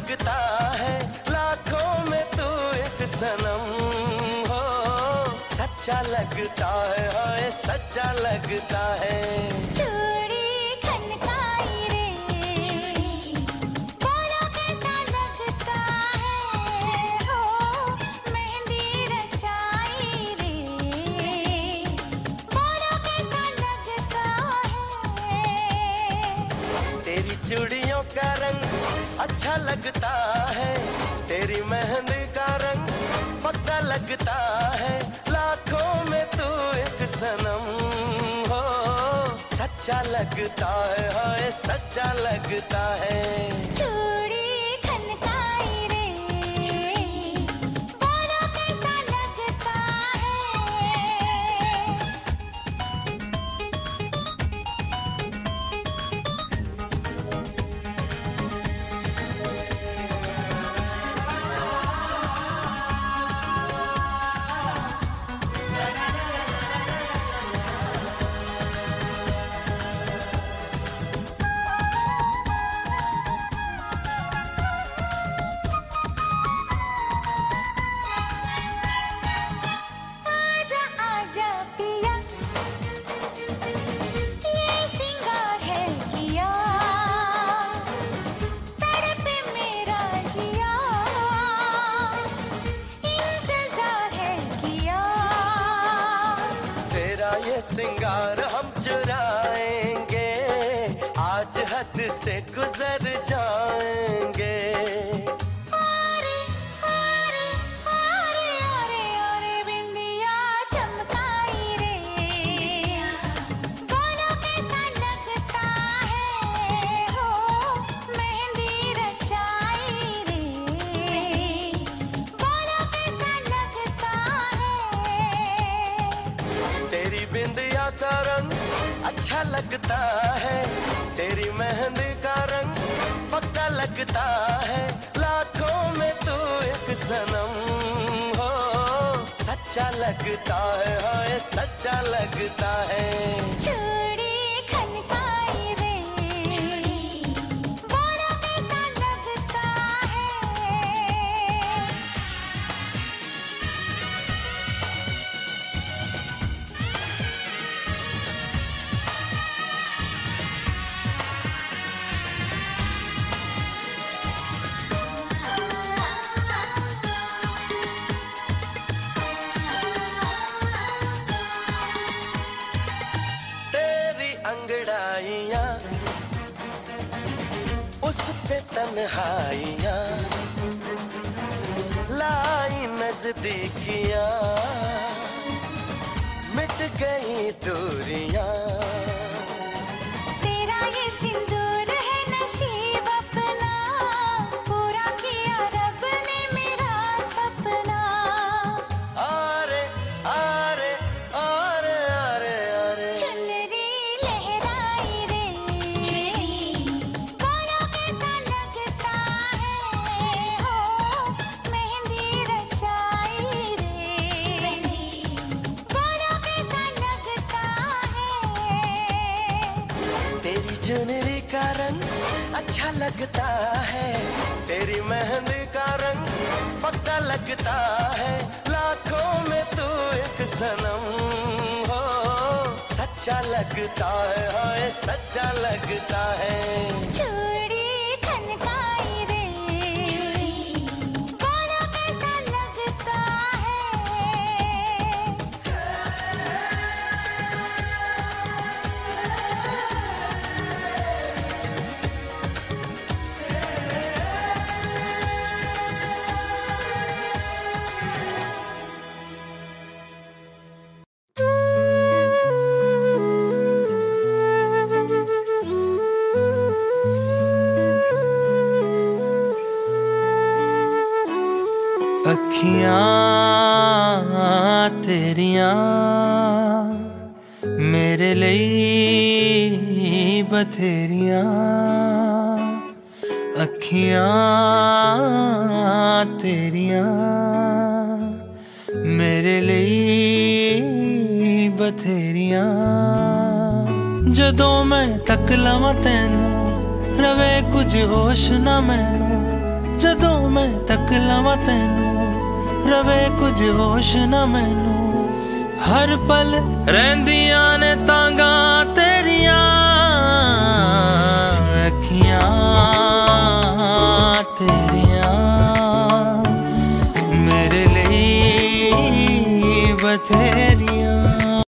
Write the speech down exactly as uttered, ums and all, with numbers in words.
लगता है लाखों में तू एक सनम हो, सच्चा लगता है, हाय सच्चा लगता है। चूड़ी खनकाई रे, बोलो कैसा लगता है हो, मेहंदी रचाई रे, बोलो कैसा लगता है। तेरी चूड़ियों का रंग अच्छा लगता है, तेरी मेहंदी का रंग पक्का लगता है, लाखों में तू एक सनम हो, सच्चा लगता है, हाय सच्चा लगता है। चूड़ी खनकाई रे, बोलो कैसा लगता है। आजा आजा पिया, ये सिंगार है किया, तड़पे मेरा जिया, इंतजार है किया। तेरा ये सिंगार हम चुराएंगे, आज हद से गुजर जाएंगे। अरे अरे अरे अरे अरे बिंदिया चमकाई रे, बोलो कैसा लगता है हो, मेहंदी रचाई रे, बोलो कैसा लगता है। तेरी बिंदिया का रंग अच्छा लगता है, तेरी मेहंदी का रंग पक्का लगता है, लाखों में तू एक सनम हो, सच्चा लगता है, हाय सच्चा लगता है। चूड़ी खनकाई रे, बोलो कैसा लगता है। तेरी अंगड़ाइयाँ उस पे तन्हाइयाँ, लाई नजदीकियाँ, मिट गई दूरियाँ। तेरा ये सिंदूर है नसीब अपना, पूरा किया रब ने मेरा सपना। आरे आरे आरे आरे आरे चुनरी लहराई रे, बोलो कैसा लगता है हो, मेहंदी रचाई रे, बोलो कैसा लगता है। तेरी चुनरी का रंग अच्छा लगता है, तेरी मेहंदी का रंग पक्का लगता है, लाखों में तू एक सनम हो, सच्चा लगता है, हाय सच्चा लगता है। चूड़ी खनकाई रे, बोलो कैसा लगता है। अखियां तेरियां मेरे लिए बथेरियां, अखियां तेरियां मेरे लिए बथेरियां। जदों मैं तक लवां तैनू रवे कुछ होश ना मैनू, जदों मैं तक लवां तैनू रवे कुछ होश ना मैनू हर पल रहिंदियां ने तांगा तेरियां अखियां तेरियां मेरे लिए बथेरियां